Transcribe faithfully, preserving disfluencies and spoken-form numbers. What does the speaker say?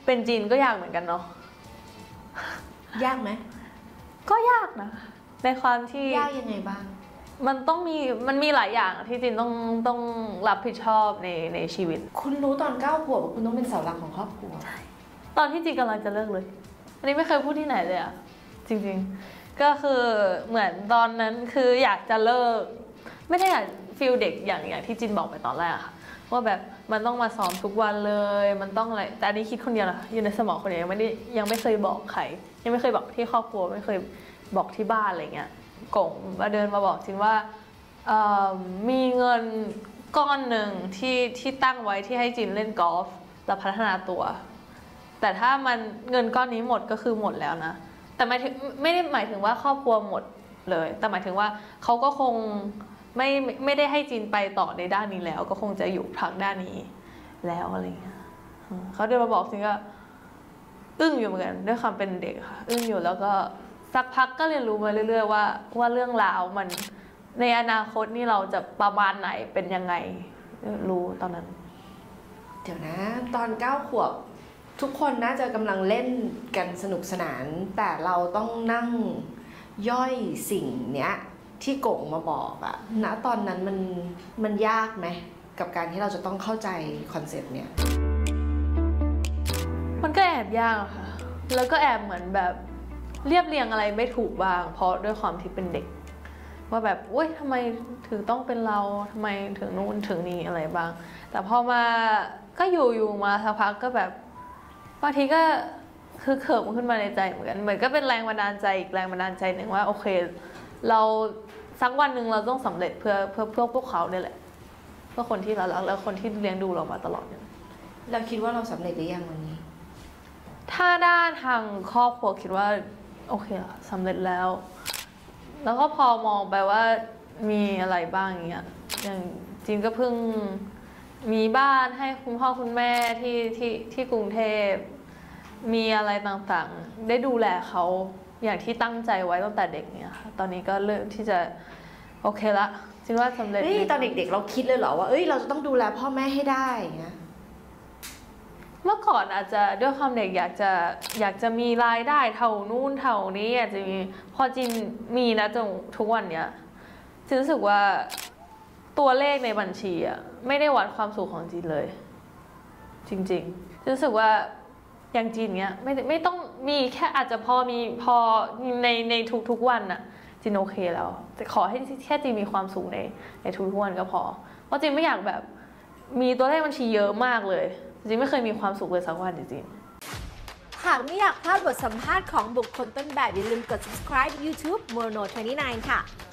เป็นจีนก็ยากเหมือนกันเนาะยากไหมก็ยากนะในความที่ยากยังไงบ้างมันต้องมีมันมีหลายอย่างที่จีนต้องต้องรับผิดชอบในในชีวิตคุณรู้ตอนเก้าขวบว่าคุณต้องเป็นเสาหลักของครอบครัวตอนที่จีนกำลังจะเลิกเลยอันนี้ไม่เคยพูดที่ไหนเลยอะจริงๆก็คือเหมือนตอนนั้นคืออยากจะเลิกไม่ได้อยากฟีลเด็กอย่างอย่างที่จีนบอกไปตอนแรกค่ะว่าแบบมันต้องมาซ้อมทุกวันเลยมันต้องอะไรแต่อันนี้คิดคนเดียวนะอยู่ในสมองคนเดียวยังไม่ได้ยังไม่เคยบอกใครยังไม่เคยบอกที่ครอบครัวไม่เคยบอกที่บ้านอะไรเงี้ยกงมาเดินมาบอกจินว่ามีเงินก้อนหนึ่งที่ที่ตั้งไว้ที่ให้จินเล่นกอล์ฟและพัฒนาตัวแต่ถ้ามันเงินก้อนนี้หมดก็คือหมดแล้วนะแต่หมายถึงไม่ได้หมายถึงว่าครอบครัวหมดเลยแต่หมายถึงว่าเขาก็คงไม่ไม่ได้ให้จินไปต่อในด้านนี้แล้วก็คงจะอยู่ทางด้านนี้แล้วอะไรเงี้ยเขาเดินมาบอกจินก็อึ้งอยู่เหมือนกันด้วยความเป็นเด็กค่ะอึ้งอยู่แล้วก็สักพักก็เรียนรู้มาเรื่อยๆว่าว่าเรื่องราวมันในอนาคตนี่เราจะประมาณไหนเป็นยังไงรู้ตอนนั้นเดี๋ยวนะตอนเก้าขวบทุกคนน่าจะกำลังเล่นกันสนุกสนานแต่เราต้องนั่งย่อยสิ่งเนี้ยที่กงมาบอกอะณตอนนั้นมันมันยากไหมกับการที่เราจะต้องเข้าใจคอนเซปต์เนี้ยมันก็แอบยากค่ะแล้วก็แอบเหมือนแบบเรียบเรียงอะไรไม่ถูกบ้างเพราะด้วยความที่เป็นเด็กว่าแบบอุ้ยทำไมถึงต้องเป็นเราทำไมถึงนู่นถึงนี่อะไรบ้างแต่พอมาก็อยู่อยู่มาสักพักก็แบบบางทีก็คือเขิมขึ้นมาในใจเหมือนกันเหมือนก็เป็นแรงบันดาลใจอีกแรงบันดาลใจหนึ่งว่าโอเคเราสักวันหนึ่งเราต้องสำเร็จเพื่อเพื่อเพื่อพวกเขาเนี่ยแหละเพื่อคนที่เรารักแล้วคนที่เลี้ยงดูเรามาตลอดเนี่ยเราคิดว่าเราสำเร็จหรือยังวันนี้ถ้าด้านทางครอบครัวคิดว่าโอเคสำเร็จแล้วแล้วก็พอมองไปว่ามีอะไรบ้างอย่างเงี้ยอย่างจริงก็เพิ่งมีบ้านให้คุณพ่อคุณแม่ที่ที่ที่กรุงเทพมีอะไรต่างๆได้ดูแลเขาอย่างที่ตั้งใจไว้ตั้งแต่เด็กเนี่ยค่ะตอนนี้ก็เริ่มที่จะโอเคละจริงว่าสำเร็จนี่ตอนเด็กๆเราคิดเลยเหรอว่าเอ้ยเราจะต้องดูแลพ่อแม่ให้ได้อย่างเงี้ยเมื่อก่อนอาจจะด้วยความเด็กอยากจะอยากจะมีรายได้เท่านู้นเท่านี้อาจจะมีพอจินมีนะจนทุกวันเนี้ยจินรู้สึกว่าตัวเลขในบัญชีอะไม่ได้วัดความสุขของจินเลยจริงๆจินรู้สึกว่าอย่างจินเนี้ยไม่ไม่ต้องมีแค่อาจจะพอมีพอในในทุกๆวันอะจินโอเคแล้วแต่ขอให้แค่จินมีความสุขในในทุกๆวันก็พอเพราะจินไม่อยากแบบมีตัวเลขบัญชีเยอะมากเลยจริงไม่เคยมีความสุขเลยสักวันจริงหากไม่อยากพลาดบทสัมภาษณ์ของบุคคลต้นแบบอย่าลืมกด ซับสไครบ์ ยูทูบ โมโน ยี่สิบเก้า ค่ะ